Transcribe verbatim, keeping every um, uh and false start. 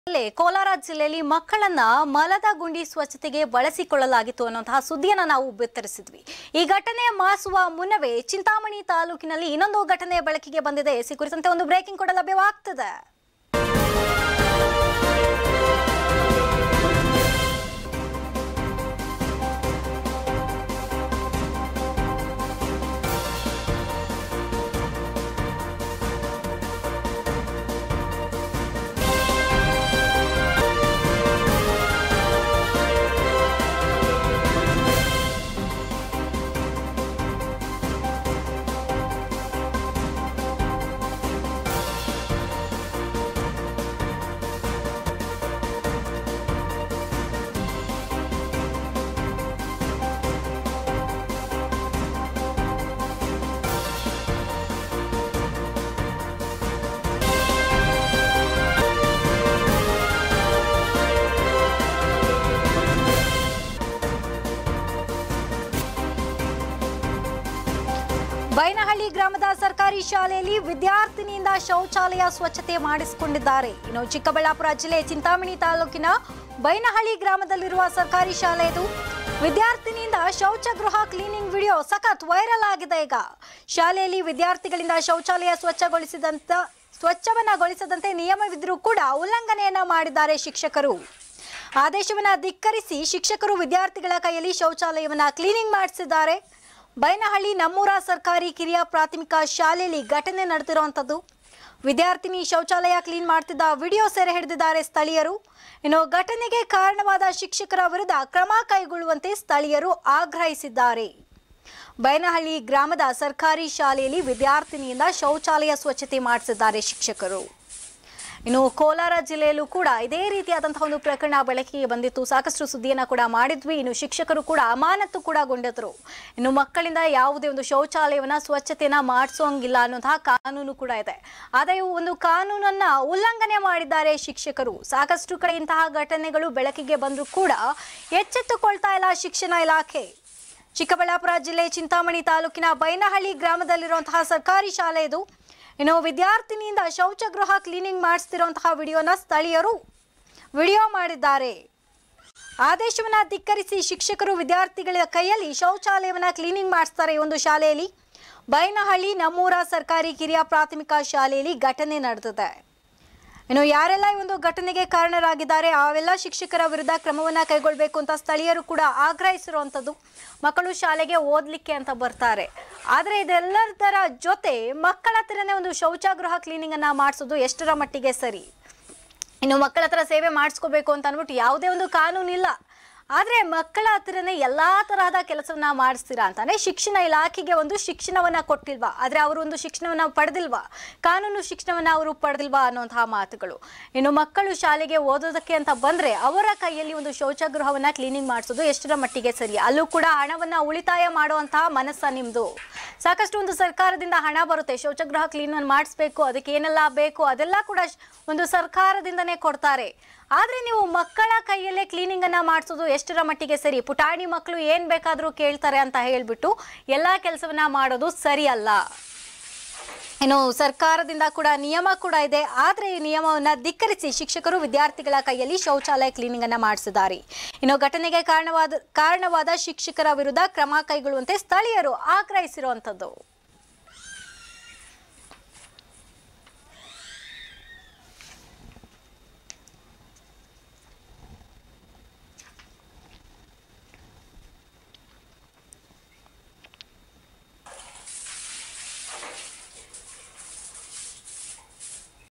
ಕೋಲಾರ ಜಿಲ್ಲೆಯಲ್ಲಿ ಮಕ್ಕಳನ್ನ ಮಲದ ಗುಂಡಿ ಸ್ವಚ್ಛತೆಗೆ ಬಳಸಿಕೊಳ್ಳಲಾಗಿತ್ತು ಅನ್ನುವಂತಹ ಸುದ್ದಿಯನ್ನು ನಾವು ಬಿತ್ತರಿಸಿದ್ವಿ. ಈ ಘಟನೆ ಮಾಸುವ ಮುನ್ನವೇ ಚಿಂತಾಮಣಿ ತಾಲೂಕಿನಲ್ಲಿ ಇನ್ನೊಂದು ಘಟನೆ ಬೆಳಕಿಗೆ ಬಂದಿದೆ. ಈ ಕುರಿತಂತೆ ಒಂದು ಬ್ರೇಕಿಂಗ್ ಕೂಡ ಲಭ್ಯವಾಗ್ತದೆ. ಬೈನಹಳ್ಳಿ ಗ್ರಾಮದ ಸರ್ಕಾರಿ ಶಾಲೆಯಲ್ಲಿ ವಿದ್ಯಾರ್ಥಿನಿಯಿಂದ ಶೌಚಾಲಯ ಸ್ವಚ್ಛತೆ ಮಾಡಿಸಿಕೊಂಡಿದ್ದಾರೆ. ಇನ್ನು ಚಿಕ್ಕಬಳ್ಳಾಪುರ ಜಿಲ್ಲೆ ಚಿಂತಾಮಣಿ ತಾಲೂಕಿನ ಬೈನಹಳ್ಳಿ ಗ್ರಾಮದಲ್ಲಿರುವ ಸರ್ಕಾರಿ ಶಾಲೆ ಇದು. ವಿದ್ಯಾರ್ಥಿನಿಯಿಂದ ಶೌಚಗೃಹ ಕ್ಲೀನಿಂಗ್ ವಿಡಿಯೋ ಸಖತ್ ವೈರಲ್ ಆಗಿದೆ. ಈಗ ಶಾಲೆಯಲ್ಲಿ ವಿದ್ಯಾರ್ಥಿಗಳಿಂದ ಶೌಚಾಲಯ ಸ್ವಚ್ಛಗೊಳಿಸಿದಂತ ಸ್ವಚ್ಛವನ್ನಗೊಳಿಸದಂತೆ ನಿಯಮವಿದ್ರೂ ಕೂಡ ಉಲ್ಲಂಘನೆಯನ್ನ ಮಾಡಿದ್ದಾರೆ ಶಿಕ್ಷಕರು. ಆದೇಶವನ್ನ ಧಿಕ್ಕರಿಸಿ ಶಿಕ್ಷಕರು ವಿದ್ಯಾರ್ಥಿಗಳ ಕೈಯಲ್ಲಿ ಶೌಚಾಲಯವನ್ನ ಕ್ಲೀನಿಂಗ್ ಮಾಡಿಸಿದ್ದಾರೆ. ಬೈನಹಳ್ಳಿ ನಮ್ಮೂರ ಸರ್ಕಾರಿ ಕಿರಿಯ ಪ್ರಾಥಮಿಕ ಶಾಲೆಯಲ್ಲಿ ಘಟನೆ ನಡೆದಿರುವಂತದ್ದು. ವಿದ್ಯಾರ್ಥಿನಿ ಶೌಚಾಲಯ ಕ್ಲೀನ್ ಮಾಡ್ತಿದ್ದ ವಿಡಿಯೋ ಸೆರೆ ಹಿಡಿದಿದ್ದಾರೆ ಸ್ಥಳೀಯರು. ಇನ್ನು ಘಟನೆಗೆ ಕಾರಣವಾದ ಶಿಕ್ಷಕರ ವಿರುದ್ಧ ಕ್ರಮ ಕೈಗೊಳ್ಳುವಂತೆ ಸ್ಥಳೀಯರು ಆಗ್ರಹಿಸಿದ್ದಾರೆ. ಬೈನಹಳ್ಳಿ ಗ್ರಾಮದ ಸರ್ಕಾರಿ ಶಾಲೆಯಲ್ಲಿ ವಿದ್ಯಾರ್ಥಿನಿಯಿಂದ ಶೌಚಾಲಯ ಸ್ವಚ್ಛತೆ ಮಾಡಿಸಿದ್ದಾರೆ ಶಿಕ್ಷಕರು. ಇನ್ನು ಕೋಲಾರ ಜಿಲ್ಲೆಯಲ್ಲೂ ಕೂಡ ಇದೇ ರೀತಿಯಾದಂತಹ ಒಂದು ಪ್ರಕರಣ ಬೆಳಕಿಗೆ ಬಂದಿತ್ತು. ಸಾಕಷ್ಟು ಸುದ್ದಿಯನ್ನ ಕೂಡ ಮಾಡಿದ್ವಿ. ಇನ್ನು ಶಿಕ್ಷಕರು ಕೂಡ ಅಮಾನತು ಕೂಡ ಗೊಂಡಿದ್ರು. ಇನ್ನು ಮಕ್ಕಳಿಂದ ಯಾವುದೇ ಒಂದು ಶೌಚಾಲಯವನ್ನ ಸ್ವಚ್ಛತೆಯನ್ನ ಮಾಡಿಸೋಂಗಿಲ್ಲ ಅನ್ನೋಂತಹ ಕಾನೂನು ಕೂಡ ಇದೆ. ಆದರೆ ಒಂದು ಕಾನೂನನ್ನ ಉಲ್ಲಂಘನೆ ಮಾಡಿದ್ದಾರೆ ಶಿಕ್ಷಕರು. ಸಾಕಷ್ಟು ಕಡೆ ಇಂತಹ ಘಟನೆಗಳು ಬೆಳಕಿಗೆ ಬಂದರೂ ಕೂಡ ಎಚ್ಚೆತ್ತುಕೊಳ್ತಾ ಇಲ್ಲ ಶಿಕ್ಷಣ ಇಲಾಖೆ. ಚಿಕ್ಕಬಳ್ಳಾಪುರ ಜಿಲ್ಲೆ ಚಿಂತಾಮಣಿ ತಾಲೂಕಿನ ಬೈನಹಳ್ಳಿ ಗ್ರಾಮದಲ್ಲಿರುವಂತಹ ಸರ್ಕಾರಿ ಶಾಲೆ ಇದು. ಇನ್ನು ವಿದ್ಯಾರ್ಥಿನಿಯಿಂದ ಶೌಚಗೃಹ ಕ್ಲೀನಿಂಗ್ ಮಾಡಿಸ್ತಿರುವಂತಹ ವಿಡಿಯೋನ ಸ್ಥಳೀಯರು ವಿಡಿಯೋ ಮಾಡಿದ್ದಾರೆ. ಆದೇಶವನ್ನ ಧಿಕ್ಕರಿಸಿ ಶಿಕ್ಷಕರು ವಿದ್ಯಾರ್ಥಿಗಳ ಕೈಯಲ್ಲಿ ಶೌಚಾಲಯವನ್ನ ಕ್ಲೀನಿಂಗ್ ಮಾಡಿಸ್ತಾರೆ. ಈ ಒಂದು ಶಾಲೆಯಲ್ಲಿ ಬೈನಹಳ್ಳಿ ನಮ್ಮೂರ ಸರ್ಕಾರಿ ಕಿರಿಯ ಪ್ರಾಥಮಿಕ ಶಾಲೆಯಲ್ಲಿ ಘಟನೆ ನಡೆದಿದೆ. ಇನ್ನು ಯಾರೆಲ್ಲ ಈ ಒಂದು ಘಟನೆಗೆ ಕಾರಣರಾಗಿದ್ದಾರೆ ಅವೆಲ್ಲ ಶಿಕ್ಷಕರ ವಿರುದ್ಧ ಕ್ರಮವನ್ನ ಕೈಗೊಳ್ಳಬೇಕು ಅಂತ ಸ್ಥಳೀಯರು ಕೂಡ ಆಗ್ರಹಿಸಿರುವಂಥದ್ದು. ಮಕ್ಕಳು ಶಾಲೆಗೆ ಓದಲಿಕ್ಕೆ ಅಂತ ಬರ್ತಾರೆ, ಆದರೆ ಇದೆಲ್ಲದರ ಜೊತೆ ಮಕ್ಕಳ ಹತ್ರನೇ ಒಂದು ಶೌಚಾಗೃಹ ಕ್ಲೀನಿಂಗ್ ಅನ್ನ ಮಾಡಿಸೋದು ಎಷ್ಟರ ಮಟ್ಟಿಗೆ ಸರಿ? ಇನ್ನು ಮಕ್ಕಳ ಹತ್ರ ಸೇವೆ ಮಾಡಿಸ್ಕೋಬೇಕು ಅಂತ ಅಂದ್ಬಿಟ್ಟು ಯಾವುದೇ ಒಂದು ಕಾನೂನು ಇಲ್ಲ, ಆದರೆ ಮಕ್ಕಳ ಹತ್ರನೇ ಎಲ್ಲಾ ತರಹದ ಕೆಲಸವನ್ನ ಮಾಡಿಸ್ತೀರಾ ಅಂತಾನೆ ಶಿಕ್ಷಣ ಇಲಾಖೆಗೆ ಒಂದು ಶಿಕ್ಷಣವನ್ನ ಕೊಟ್ಟಿಲ್ವಾ? ಆದ್ರೆ ಅವರು ಒಂದು ಶಿಕ್ಷಣವನ್ನ ಪಡೆದಿಲ್ವಾ? ಕಾನೂನು ಶಿಕ್ಷಣವನ್ನ ಅವರು ಪಡೆದಿಲ್ವಾ ಅನ್ನುವಂತಹ ಮಾತುಗಳು. ಇನ್ನು ಮಕ್ಕಳು ಶಾಲೆಗೆ ಓದೋದಕ್ಕೆ ಅಂತ ಬಂದ್ರೆ ಅವರ ಕೈಯಲ್ಲಿ ಒಂದು ಶೌಚಗೃಹವನ್ನ ಕ್ಲೀನಿಂಗ್ ಮಾಡಿಸೋದು ಎಷ್ಟರ ಮಟ್ಟಿಗೆ ಸರಿ? ಅಲ್ಲೂ ಕೂಡ ಹಣವನ್ನ ಉಳಿತಾಯ ಮಾಡುವಂತಹ ಮನಸ್ಸ ನಿಮ್ದು. ಸಾಕಷ್ಟು ಒಂದು ಸರ್ಕಾರದಿಂದ ಹಣ ಬರುತ್ತೆ, ಶೌಚಗೃಹ ಕ್ಲೀನ್ ಮಾಡಿಸ್ಬೇಕು, ಅದಕ್ಕೆ ಏನೆಲ್ಲ ಬೇಕು ಅದೆಲ್ಲ ಕೂಡ ಒಂದು ಸರ್ಕಾರದಿಂದನೇ ಕೊಡ್ತಾರೆ. ಆದ್ರೆ ನೀವು ಮಕ್ಕಳ ಕೈಯಲ್ಲೇ ಕ್ಲೀನಿಂಗ್ ಅನ್ನ ಮಾಡಿಸೋದು ಎಷ್ಟರ ಮಟ್ಟಿಗೆ ಸರಿ? ಪುಟಾಣಿ ಮಕ್ಕಳು ಏನ್ ಬೇಕಾದ್ರೂ ಕೇಳ್ತಾರೆ ಅಂತ ಹೇಳ್ಬಿಟ್ಟು ಎಲ್ಲಾ ಕೆಲಸವನ್ನ ಮಾಡೋದು ಸರಿ ಅಲ್ಲ. ಇನ್ನು ಸರ್ಕಾರದಿಂದ ಕೂಡ ನಿಯಮ ಕೂಡ ಇದೆ, ಆದ್ರೆ ಈ ನಿಯಮವನ್ನ ಧಿಕ್ಕರಿಸಿ ಶಿಕ್ಷಕರು ವಿದ್ಯಾರ್ಥಿಗಳ ಕೈಯಲ್ಲಿ ಶೌಚಾಲಯ ಕ್ಲೀನಿಂಗ್ ಅನ್ನ ಮಾಡಿಸಿದ್ದಾರೆ. ಇನ್ನು ಘಟನೆಗೆ ಕಾರಣವಾದ ಕಾರಣವಾದ ಶಿಕ್ಷಕರ ವಿರುದ್ಧ ಕ್ರಮ ಕೈಗೊಳ್ಳುವಂತೆ ಸ್ಥಳೀಯರು ಆಗ್ರಹಿಸಿರುವಂತದ್ದು.